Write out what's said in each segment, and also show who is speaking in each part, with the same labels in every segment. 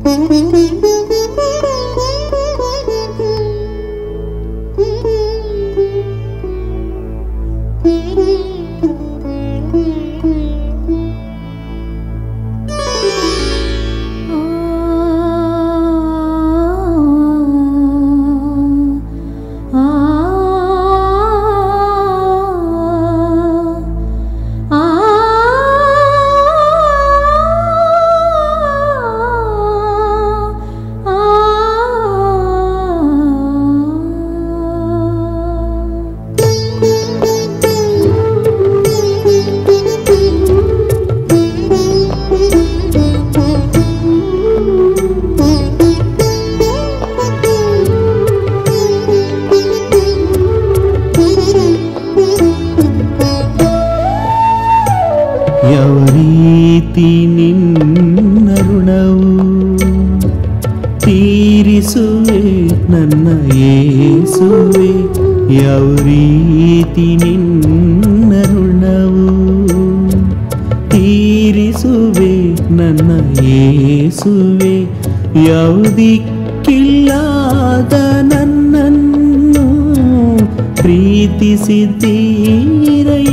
Speaker 1: ಯಾವರೀತಿ ನಿನ್ನ ಋಣವು ತೀರಿಸುವೆ ನನ್ನ ಯೇಸುವೆ, ಯಾವರೀತಿ ನಿನ್ನ ಋಣವು ತೀರಿಸುವೆ ನನ್ನ ಯೇಸುವೆ, ಯಾವುದಿಕ್ಕಿಲ್ಲದ ನನ್ನನ್ನು ಪ್ರೀತಿಸಿದ್ದೀರಯ್ಯ,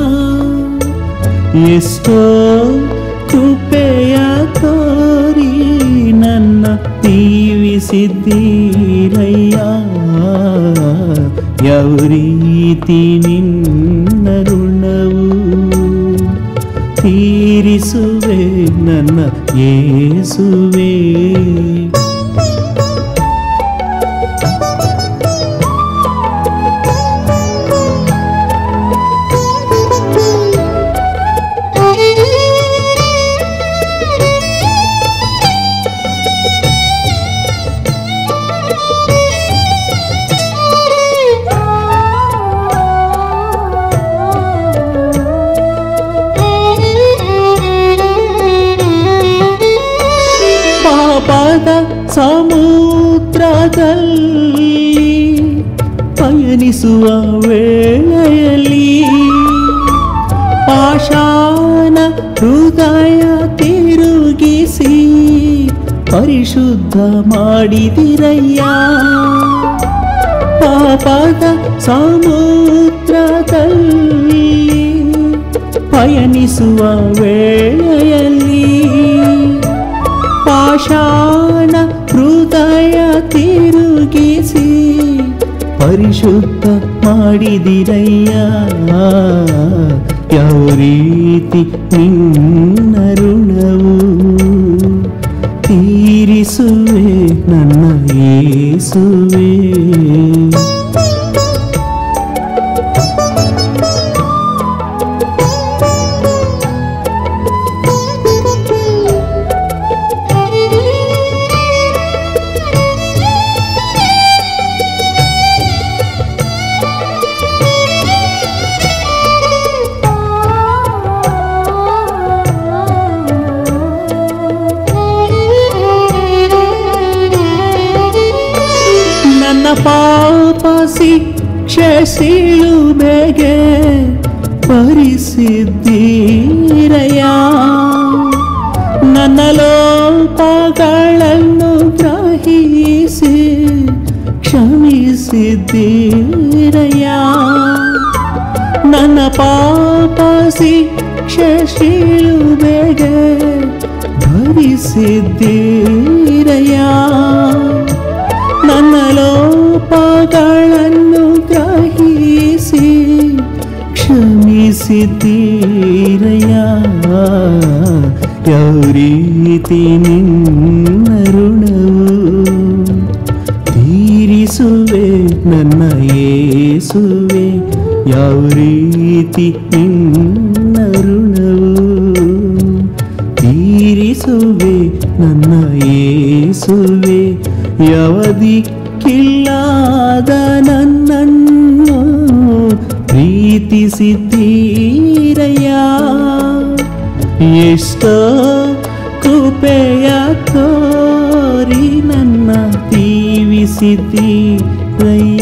Speaker 1: ಎಷ್ಟೋ ಕೃಪೆಯ ತೋರಿ ನನ್ನ ದೀವಿಸಿದ್ದೀರಯ್ಯ, ಯಾವ ರೀತಿ ನಿನ್ನ ಋಣವು ತೀರಿಸುವೆ ನನ್ನ ಯೇಸುವೆ. ಪಾಪದ ಸಮುದ್ರದಲ್ಲಿ ಪಯಣಿಸುವ ವೇಳೆಯಲ್ಲಿ ಪಾಷಾಣ ಹೃದಯ ತಿರುಗಿಸಿ ಪರಿಶುದ್ಧ ಮಾಡಿದಿರಯ್ಯ, ಪಾಪದ ಸಮುದ್ರದಲ್ಲಿ ಪಯಣಿಸುವ ವೇಳೆಯಲ್ಲಿ ಪಾಷಾಣ ಹೃದಯ ತಿರುಗಿಸಿ ಪರಿಶುದ್ಧ ಮಾಡಿದಿರಯ್ಯ, ಯಾವ ರೀತಿ ನಿನ್ನ ಋಣವು ತೀರಿಸುವೆ ನನ್ನ ಯೇಸುವೆ. ನನ್ನ ಪಾಪ ಶಿಕ್ಷೆ ಶಿಲುಬೆಗೆ ಭರಿಸಿದ್ದೀರಯ್ಯ, ನನ್ನ ಲೋಪಗಳನ್ನು ಗ್ರಹಿಸಿ ಕ್ಷಮಿಸಿದ್ದೀರಯ್ಯ, ನನ್ನ ಪಾಪ ಶಿಕ್ಷೆ ಶಿಲುಬೆಗೆ ಭರಿಸಿದ್ದೀರಯ್ಯ, ನನ್ನ ಲೋಪಗಳನ್ನು ಗ್ರಹಿಸಿ ಕ್ಷಮಿಸಿದ್ದೀರಯ್ಯ, ಯಾವ ರೀತಿ ನಿನ್ನ ಋಣವು ತೀರಿಸುವೆ ನನ್ನ ಯೇಸುವೆ, ಯಾವ ರೀತಿ ನಿನ್ನ ಋಣವು ತೀರಿಸುವೆ ನನ್ನ ಯೇಸುವೆ, ಯಾವದಿಕ್ಕಿಲ್ಲದ ನನ್ನನ್ನು ಪ್ರೀತಿಸಿದ್ದೀರಯ್ಯ, ಎಷ್ಟೋ ಕೃಪೆಯ ತೋರಿ ನನ್ನ ದೀವಿಸಿದ್ದೀರಯ್ಯ,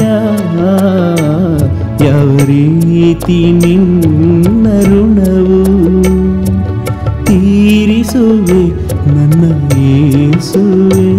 Speaker 1: ಯಾವ ರೀತಿ ನಿನ್ನ ಋಣವು ತೀರಿಸುವೆ ನನ್ನ ಯೇಸುವೇ.